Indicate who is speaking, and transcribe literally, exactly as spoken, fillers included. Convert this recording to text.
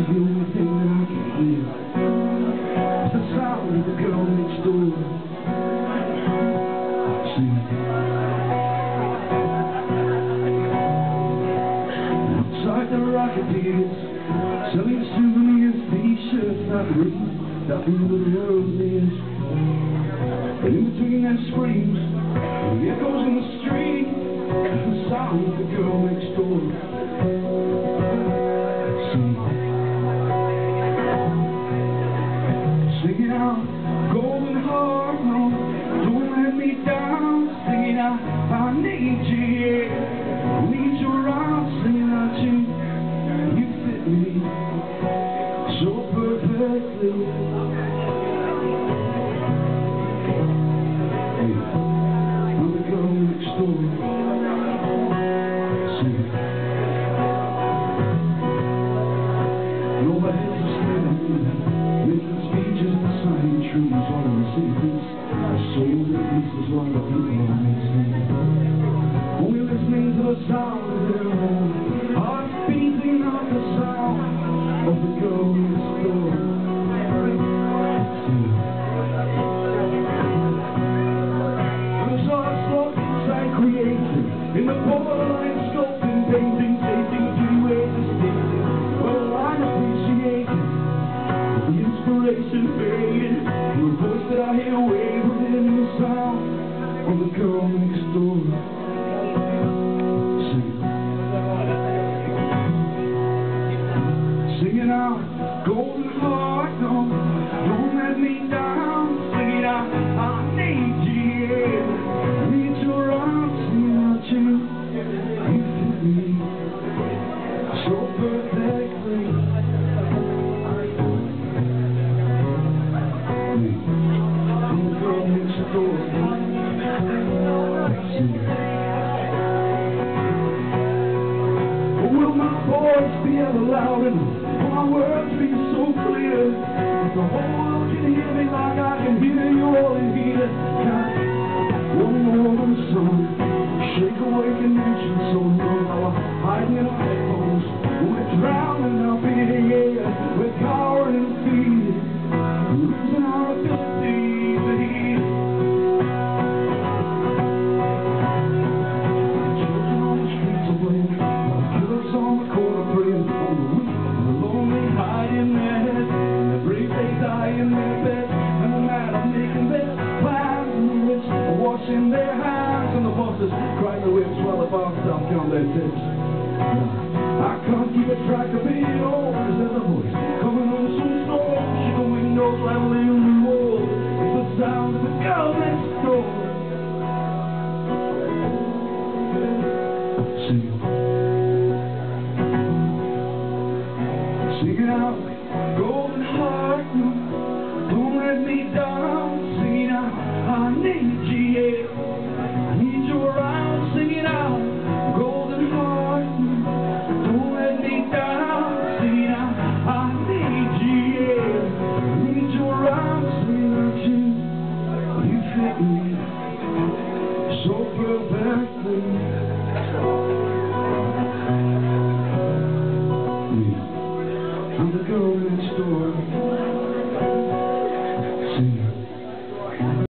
Speaker 1: the only thing that I can hear. It's the sound of the girl next door. See, looks like the Rocketeers selling souvenirs, t-shirts that read that the world is. And in between their screams, the echoes in the street, the sound of the girl next door. Singing out, golden heart, no, don't let me down. Singing out, I need you, yeah, I need you around. Singing out, you, you fit me so perfectly. Hey, I'm the girl next door. Singing. Nobody's listening, making speeches and signing trees, all in the secrets. So this is what the people are missing. Only listening to the sound of their own hearts beating out the sound of the girl next door. There's all sorts of inside creating in the borderline sculpting, painting, taking three ways to stay. Well, I'm appreciating the inspiration fading, the voice that I hear wavering in the sound of the girl next door. Singing, singing out, golden heart, no, don't let me down. Singing out, I need you, yeah, I need you around. Singing out, you, you fit me so perfectly. I'm the girl next door. Will my voice be ever loud enough? Will my words be so clear that the whole world can hear me like I can hear you all in here? One more song, shake away connection so numb. Now we're hiding in our headphones, we're drowning out in the air, we're cowering and feeding, losing our ability to hear. Children on the streets are playing, while the killers on the corner praying, on the weak and the lonely hide in their heads, and the brave they die in their beds, and the mad are making their plans, and the rich are washing their hands, and the bosses cry the whips while the barstops count their tips. I can't keep a track of it all, cause there's a voice coming on some storm, shaking windows, rattling the walls. It's the sound of the girl next door. Singing, singing out, golden heart, no, don't let me down. Singing out, I need you, yeah, I need you around. Singing out, golden heart, no, don't let me down. Singing out, I need you, yeah, I need you around. Singing out, you, you fit me so perfectly. I'm the girl next door.